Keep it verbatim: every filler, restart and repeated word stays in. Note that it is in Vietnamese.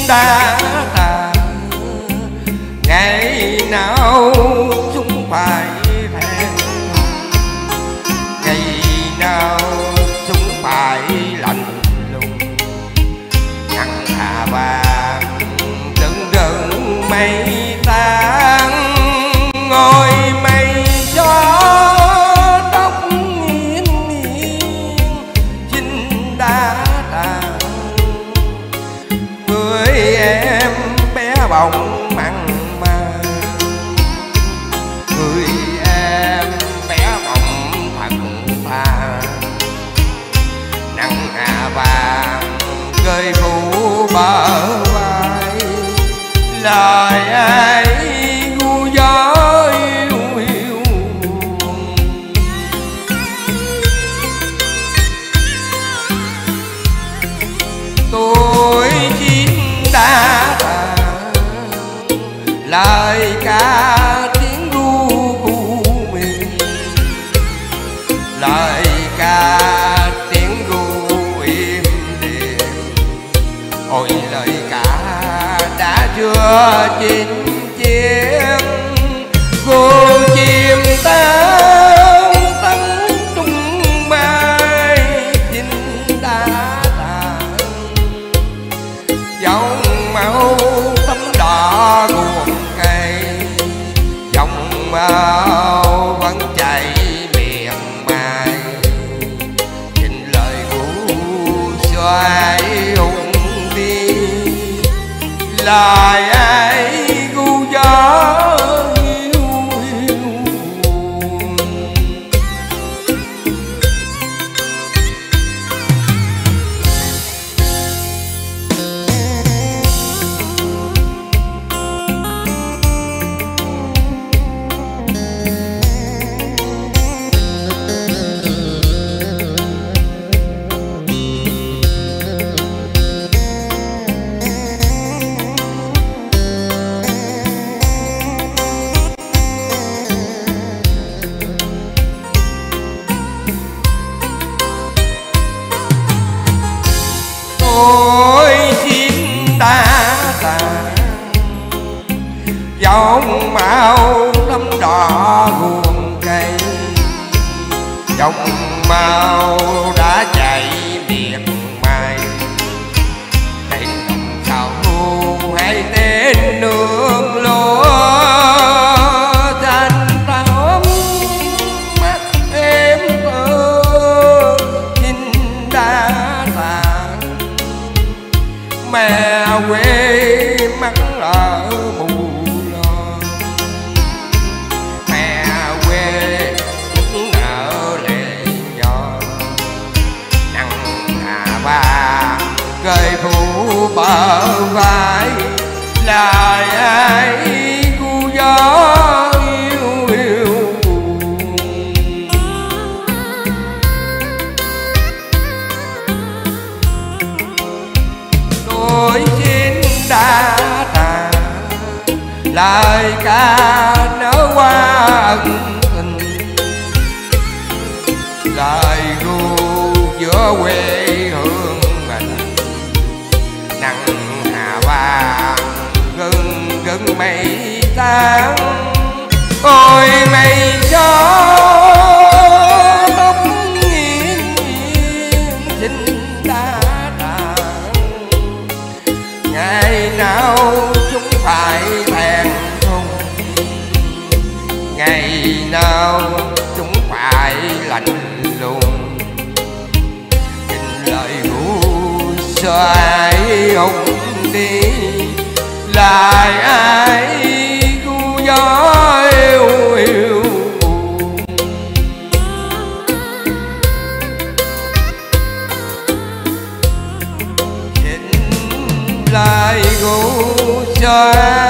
đã tàn, ngày nào chúng phải thẹn, ngày nào chúng phải lạnh lùng. Ngăn hà vàng rừng rừng mây tan, ngồi mây gió tóc nghiêng nghiêng. Chinh đã tàn, người em bé bỏng mặn mà, người em bé bỏng thật thà. Nắng hạ vàng rơi phủ bờ vai, lời ai gu gió yêu yêu. Tôi chim đã tàn, lời ca tiếng ru gu miền, lời ca tiếng ru im đềm. Ôi lời ca đã chưa chín chiếc, cô chim tan tấn tung bay. Chinh đã tàn, dòng máu tấm đỏ ruộng cây, dòng máu vẫn chảy miền mai. Chinh lời gu xoay hùng đi, lời ai gu gió yêu yêu. Tôi chim đã tàn, dòng màu tấm đỏ ruộng cây, dòng màu đã chạy miệt mai. Tên đồng sầu hay tên nương lúa, tranh táo mắt em ơi. Chinh đã tàn, mẹ quê mắt ở mù lo, mẹ quê nở lệ nhỏ. Nắng hà vàng rơi phủ bờ vai, lời ai gu gió yêu yêu. Tôi chinh đã tàn, lời ca nở qua ân tình, lời gu giữa quê hương mình. Nắng hà vàng gừng gừng mây tan, ôi mây gió tóc nghiêng nghiêng. Chinh đã tàn, ngày nào chúng phải thẹn thùng, ngày nào chúng phải lạnh lùng. Chinh lời gu xoay hùng đi, lời ai gu gió yêu yêu. Chinh lời gu xoay